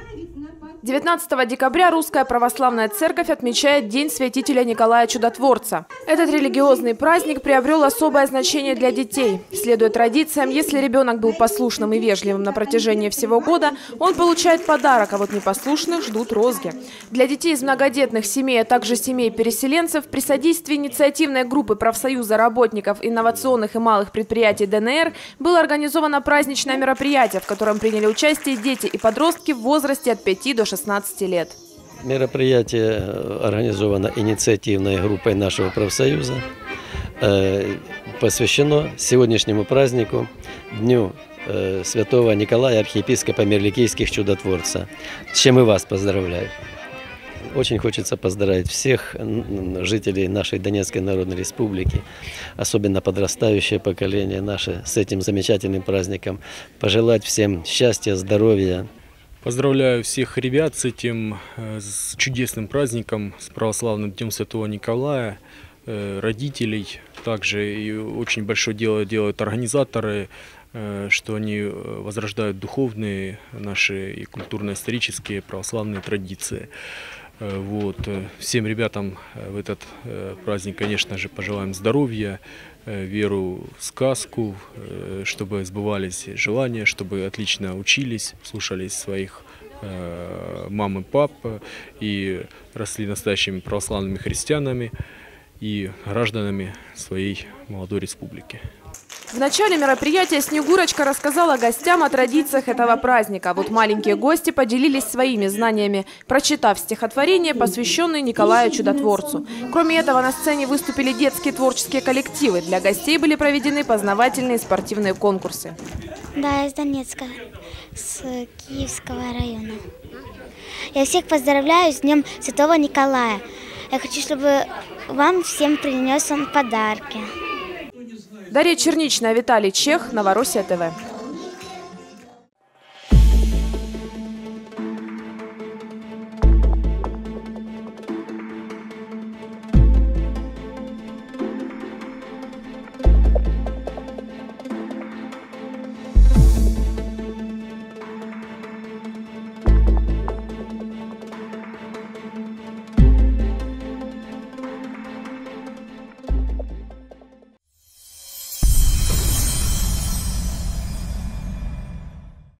19 декабря Русская Православная Церковь отмечает День святителя Николая Чудотворца. Этот религиозный праздник приобрел особое значение для детей. Следуя традициям, если ребенок был послушным и вежливым на протяжении всего года, он получает подарок, а вот непослушных ждут розги. Для детей из многодетных семей, а также семей переселенцев при содействии инициативной группы профсоюза работников инновационных и малых предприятий ДНР было организовано праздничное мероприятие, в котором приняли участие дети и подростки в возрасте от 5 до 16 лет. Мероприятие организовано инициативной группой нашего профсоюза, посвящено сегодняшнему празднику, Дню Святого Николая, архиепископа Мирликийских Чудотворца, с чем и вас поздравляю. Очень хочется поздравить всех жителей нашей Донецкой Народной Республики, особенно подрастающее поколение наше, с этим замечательным праздником. Пожелать всем счастья, здоровья. Поздравляю всех ребят с этим с чудесным праздником, с православным Днем Святого Николая, родителей. Также и очень большое дело делают организаторы, что они возрождают духовные наши и культурно-исторические православные традиции. Вот. Всем ребятам в этот праздник, конечно же, пожелаем здоровья, веру в сказку, чтобы сбывались желания, чтобы отлично учились, слушались своих мам и пап и росли настоящими православными христианами и гражданами своей молодой республики. В начале мероприятия Снегурочка рассказала гостям о традициях этого праздника. Вот маленькие гости поделились своими знаниями, прочитав стихотворение, посвященное Николаю Чудотворцу. Кроме этого, на сцене выступили детские творческие коллективы. Для гостей были проведены познавательные спортивные конкурсы. Да, из Донецка, с Киевского района. Я всех поздравляю с Днем Святого Николая. Я хочу, чтобы вам всем принес он подарки. Дарья Черничная, Виталий Чех, Новороссия ТВ.